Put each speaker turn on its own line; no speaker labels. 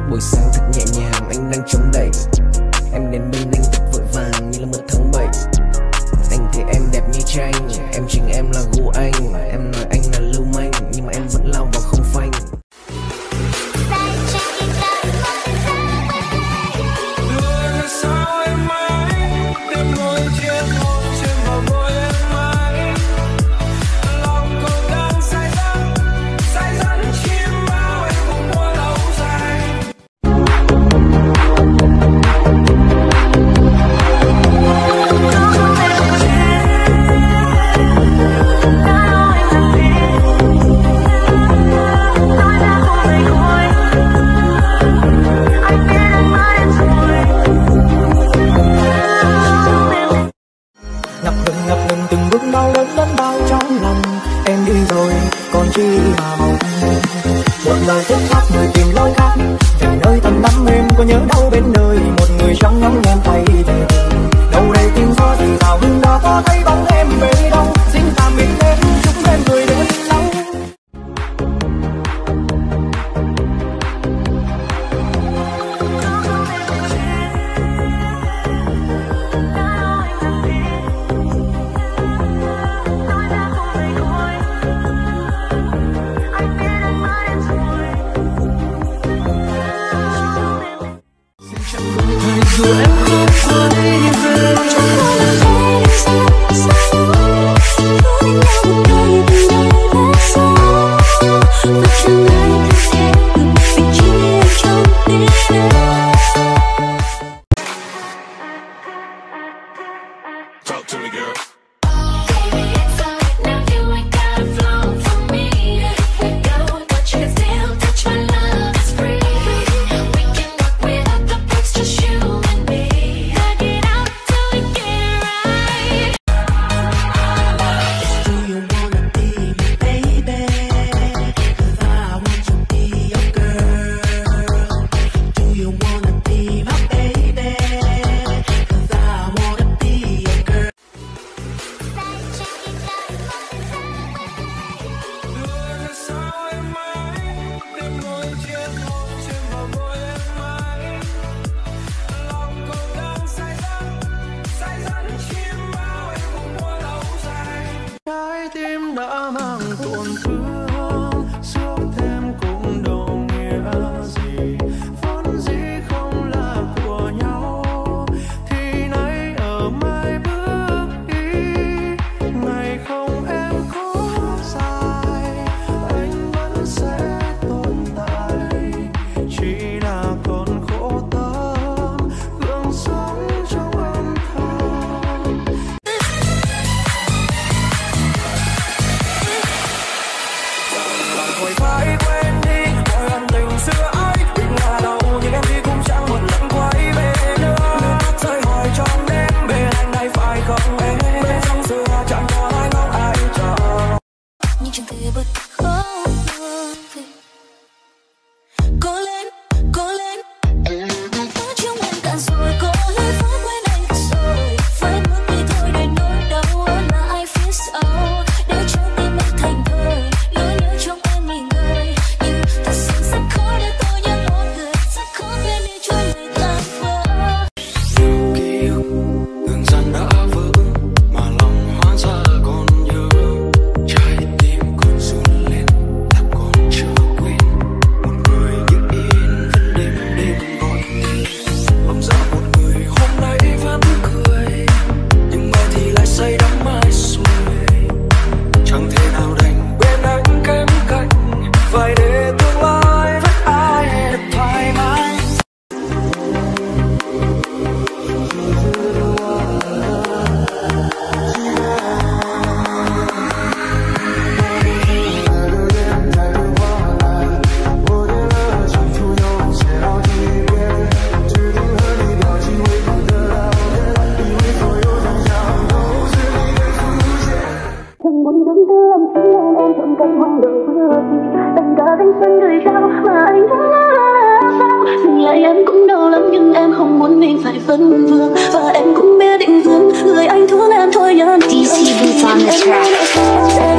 buổi sáng thật nhẹ nhàng, anh đang chống đẩy. Em đến bên anh thật vội vàng như là một tháng 7. Anh thấy em đẹp như tranh, em chính em là gu anh. Em nói anh là lưu manh, nhưng mà em vẫn lao vào không phanh.
Ngập ngừng từng bước đau đớn đớn đau trong lòng. Em đi rồi còn chi mà mong. Một lời thất thắt người tìm lối khác về nơi thầm đắm em, có nhớ đâu bên nơi một người trong nhóm em tay về. Đâu đây tìm gió thì sao hương đó có thấy bóng em về đâu. Xin tạm biệt em, chúc em người đến lâu.
Dù em không quay về Talk to me, girl.
Tim đã mang tổn thương, suốt thêm cũng đâu nghĩa gì. Vốn dĩ không là của nhau thì nay ở mai bước đi. Ngày không em có dài, anh vẫn sẽ tồn tại. Chỉ là con khổ tâm, gượng sống trong âm thầm. Thôi phải quên đi mọi ân tình xưa ấy, định là đâu nhưng em đi cũng chẳng một lần quay về nữa. Nước mắt rơi hoài trong đêm, bên anh này phải không em? Bên trong xưa chẳng có ai ngóng ai chờ,
nhưng chẳng thể bật khó về. Cố lên, cố lên, có chúng em cạn rồi, cố lên phải quên anh rồi. Phải muốn đi thôi để nỗi đau là ai phía sau, để cho tim em thành thời. Nỗi nhớ trong em nghỉ ngơi, nhưng thật sự rất khó để tôi nhớ một người. Rất khó quên đi cho người ta vỡ.
nhiều ký ức dần dần đã vỡ mà lòng hóa ra còn nhớ. Trái tim còn run lên, ta còn chưa quên một người như in vẫn đêm đêm gọi tên. Bỗng ra một người hôm nay vẫn cười, nhưng mai thì lại say đắm mãi rồi. Chẳng thể nào đành bên anh kém cạnh, phải để tương lai với ai được thoải mái.
Chẳng muốn đứng thứ âm chính nên em chọn cách hoang đường vừa đi. Tất cả thanh xuân gửi trao mà anh vẫn là sao. Dừng lại em cũng đau lắm nhưng em không muốn mình phải phân vương. Và em cũng biết định hướng người anh thương em thôi nhớ. DC Boots on the track.